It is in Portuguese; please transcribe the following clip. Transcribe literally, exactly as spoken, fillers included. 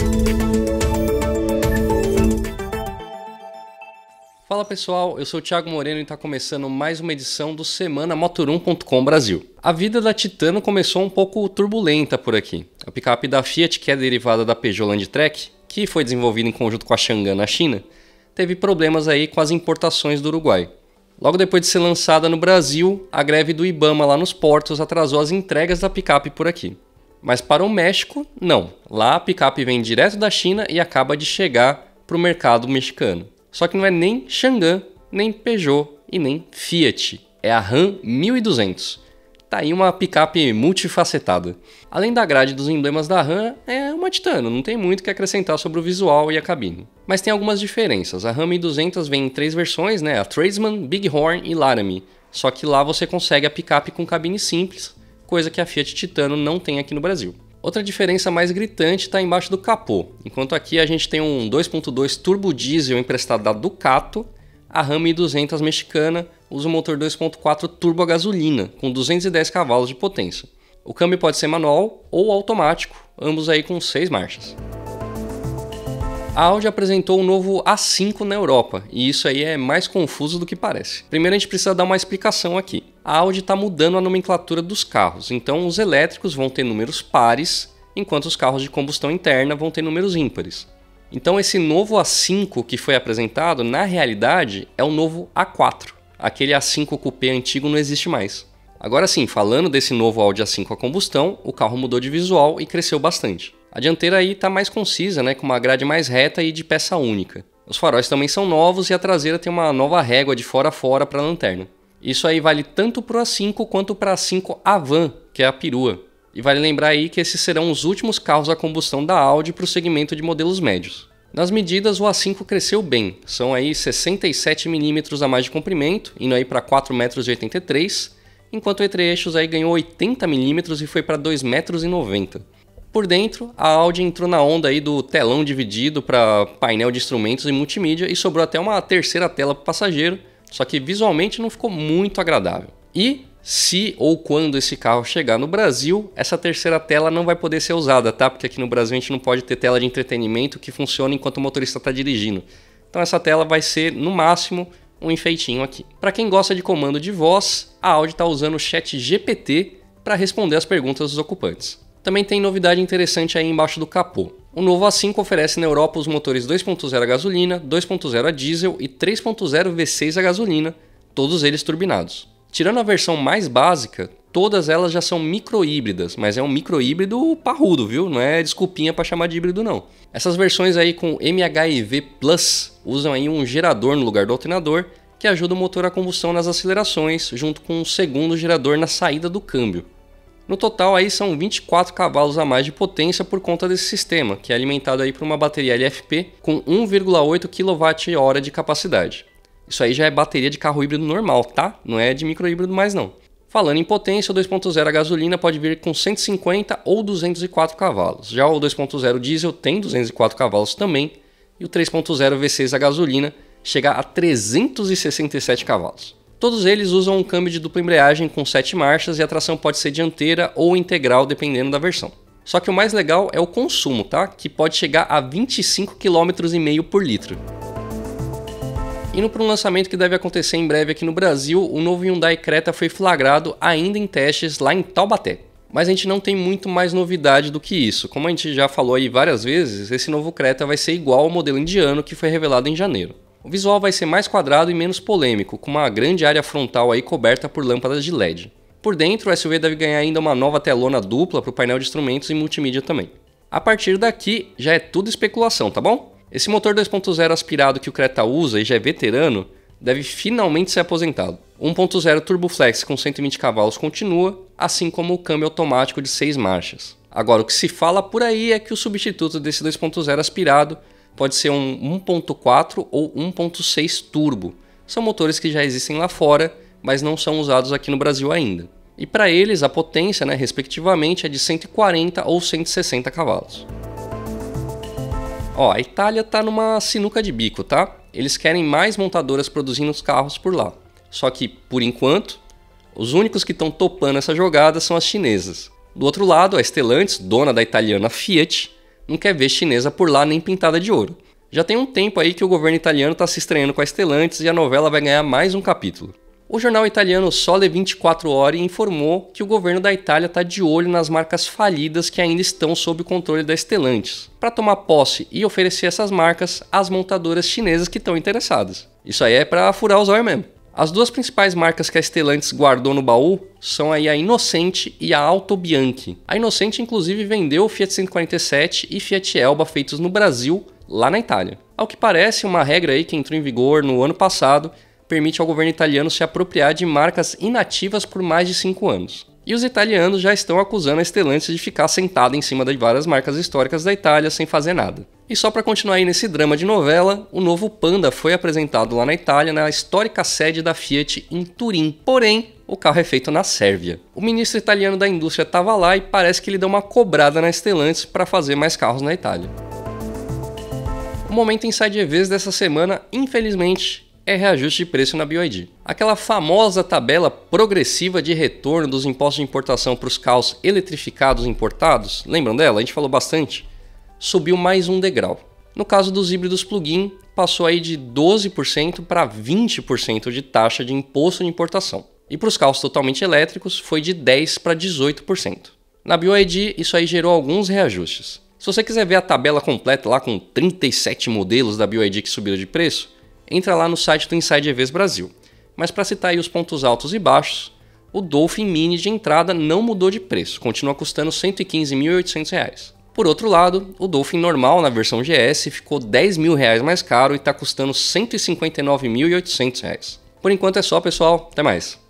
Fala pessoal, eu sou o Thiago Moreno e está começando mais uma edição do Semana Motor um ponto com Brasil. A vida da Titano começou um pouco turbulenta por aqui. A picape da Fiat, que é derivada da Peugeot Landtrek, que foi desenvolvida em conjunto com a Changan na China, teve problemas aí com as importações do Uruguai. Logo depois de ser lançada no Brasil, a greve do IBAMA lá nos portos atrasou as entregas da picape por aqui. Mas para o México, não. Lá a picape vem direto da China e acaba de chegar para o mercado mexicano. Só que não é nem Changan, nem Peugeot e nem Fiat. É a Ram mil e duzentos. Tá aí uma picape multifacetada. Além da grade dos emblemas da Ram, é uma Titano, não tem muito o que acrescentar sobre o visual e a cabine. Mas tem algumas diferenças. A Ram mil e duzentos vem em três versões, né? A Tradesman, Bighorn e Laramie. Só que lá você consegue a picape com cabine simples, coisa que a Fiat Titano não tem aqui no Brasil. Outra diferença mais gritante está embaixo do capô. Enquanto aqui a gente tem um dois ponto dois turbo diesel emprestado da Ducato, a Ram mil e duzentos mexicana usa um motor dois ponto quatro turbo a gasolina, com duzentos e dez cavalos de potência. O câmbio pode ser manual ou automático, ambos aí com seis marchas. A Audi apresentou o novo A cinco na Europa, e isso aí é mais confuso do que parece. Primeiro a gente precisa dar uma explicação aqui. A Audi está mudando a nomenclatura dos carros, então os elétricos vão ter números pares, enquanto os carros de combustão interna vão ter números ímpares. Então esse novo A cinco que foi apresentado, na realidade, é o novo A quatro. Aquele A cinco Coupé antigo não existe mais. Agora sim, falando desse novo Audi A cinco a combustão, o carro mudou de visual e cresceu bastante. A dianteira aí está mais concisa, né, com uma grade mais reta e de peça única. Os faróis também são novos e a traseira tem uma nova régua de fora a fora para a lanterna. Isso aí vale tanto para o A cinco quanto para a A cinco Avant, que é a perua. E vale lembrar aí que esses serão os últimos carros a combustão da Audi para o segmento de modelos médios. Nas medidas, o A cinco cresceu bem, são aí sessenta e sete milímetros a mais de comprimento, indo aí para quatro vírgula oitenta e três metros, enquanto o entre-eixos aí ganhou oitenta milímetros e foi para dois vírgula noventa metros. Por dentro, a Audi entrou na onda aí do telão dividido para painel de instrumentos e multimídia e sobrou até uma terceira tela para o passageiro, só que visualmente não ficou muito agradável. E se ou quando esse carro chegar no Brasil, essa terceira tela não vai poder ser usada, tá? Porque aqui no Brasil a gente não pode ter tela de entretenimento que funcione enquanto o motorista está dirigindo. Então essa tela vai ser, no máximo, um enfeitinho aqui. Para quem gosta de comando de voz, a Audi está usando o Chat G P T para responder as perguntas dos ocupantes. Também tem novidade interessante aí embaixo do capô. O novo A cinco oferece na Europa os motores dois ponto zero a gasolina, dois ponto zero a diesel e três ponto zero V seis a gasolina, todos eles turbinados. Tirando a versão mais básica, todas elas já são micro-híbridas, mas é um micro-híbrido parrudo, viu? Não é desculpinha para chamar de híbrido não. Essas versões aí com M H I V Plus usam aí um gerador no lugar do alternador, que ajuda o motor a combustão nas acelerações, junto com um segundo gerador na saída do câmbio. No total aí são vinte e quatro cavalos a mais de potência por conta desse sistema, que é alimentado aí por uma bateria L F P com um vírgula oito quilowatt-hora de capacidade. Isso aí já é bateria de carro híbrido normal, tá? Não é de micro-híbrido mais não. Falando em potência, o dois ponto zero a gasolina pode vir com cento e cinquenta ou duzentos e quatro cavalos. Já o dois ponto zero diesel tem duzentos e quatro cavalos também, e o três ponto zero V seis a gasolina chega a trezentos e sessenta e sete cavalos. Todos eles usam um câmbio de dupla embreagem com sete marchas e a tração pode ser dianteira ou integral dependendo da versão. Só que o mais legal é o consumo, tá? Que pode chegar a vinte e cinco quilômetros e meio por litro. Indo para um lançamento que deve acontecer em breve aqui no Brasil, o novo Hyundai Creta foi flagrado ainda em testes lá em Taubaté. Mas a gente não tem muito mais novidade do que isso. Como a gente já falou aí várias vezes, esse novo Creta vai ser igual ao modelo indiano que foi revelado em janeiro. O visual vai ser mais quadrado e menos polêmico, com uma grande área frontal aí coberta por lâmpadas de L E D. Por dentro, o S U V deve ganhar ainda uma nova telona dupla para o painel de instrumentos e multimídia também. A partir daqui, já é tudo especulação, tá bom? Esse motor dois ponto zero aspirado que o Creta usa e já é veterano, deve finalmente ser aposentado. um ponto zero Turboflex com cento e vinte cavalos continua, assim como o câmbio automático de seis marchas. Agora, o que se fala por aí é que o substituto desse dois ponto zero aspirado pode ser um um ponto quatro ou um ponto seis turbo. São motores que já existem lá fora, mas não são usados aqui no Brasil ainda. E para eles a potência, né, respectivamente, é de cento e quarenta ou cento e sessenta cavalos. Ó, a Itália tá numa sinuca de bico, tá? Eles querem mais montadoras produzindo os carros por lá. Só que, por enquanto, os únicos que estão topando essa jogada são as chinesas. Do outro lado, a Stellantis, dona da italiana Fiat, não quer ver chinesa por lá nem pintada de ouro. Já tem um tempo aí que o governo italiano está se estranhando com a Stellantis e a novela vai ganhar mais um capítulo. O jornal italiano Sole vinte e quatro Ore informou que o governo da Itália está de olho nas marcas falidas que ainda estão sob o controle da Stellantis, para tomar posse e oferecer essas marcas às montadoras chinesas que estão interessadas. Isso aí é para furar os olhos mesmo. As duas principais marcas que a Stellantis guardou no baú são aí a Innocente e a Auto Bianchi. A Innocente inclusive vendeu o Fiat cento e quarenta e sete e Fiat Elba feitos no Brasil, lá na Itália. Ao que parece, uma regra aí que entrou em vigor no ano passado permite ao governo italiano se apropriar de marcas inativas por mais de cinco anos. E os italianos já estão acusando a Stellantis de ficar sentada em cima de várias marcas históricas da Itália sem fazer nada. E só para continuar aí nesse drama de novela, o novo Panda foi apresentado lá na Itália, na histórica sede da Fiat em Turim. Porém, o carro é feito na Sérvia. O ministro italiano da indústria estava lá e parece que ele deu uma cobrada na Stellantis para fazer mais carros na Itália. O momento Inside E Vs dessa semana, infelizmente, é reajuste de preço na B Y D. Aquela famosa tabela progressiva de retorno dos impostos de importação para os carros eletrificados importados, lembram dela? A gente falou bastante. Subiu mais um degrau. No caso dos híbridos plug-in, passou aí de doze por cento para vinte por cento de taxa de imposto de importação. E para os carros totalmente elétricos, foi de dez por cento para dezoito por cento. Na B Y D, isso aí gerou alguns reajustes. Se você quiser ver a tabela completa lá com trinta e sete modelos da B Y D que subiram de preço, entra lá no site do Inside E Vs Brasil. Mas para citar aí os pontos altos e baixos, o Dolphin Mini de entrada não mudou de preço, continua custando cento e quinze mil e oitocentos reais. Por outro lado, o Dolphin normal na versão G S ficou dez mil reais mais caro e está custando cento e cinquenta e nove mil e oitocentos reais. Por enquanto é só, pessoal. Até mais!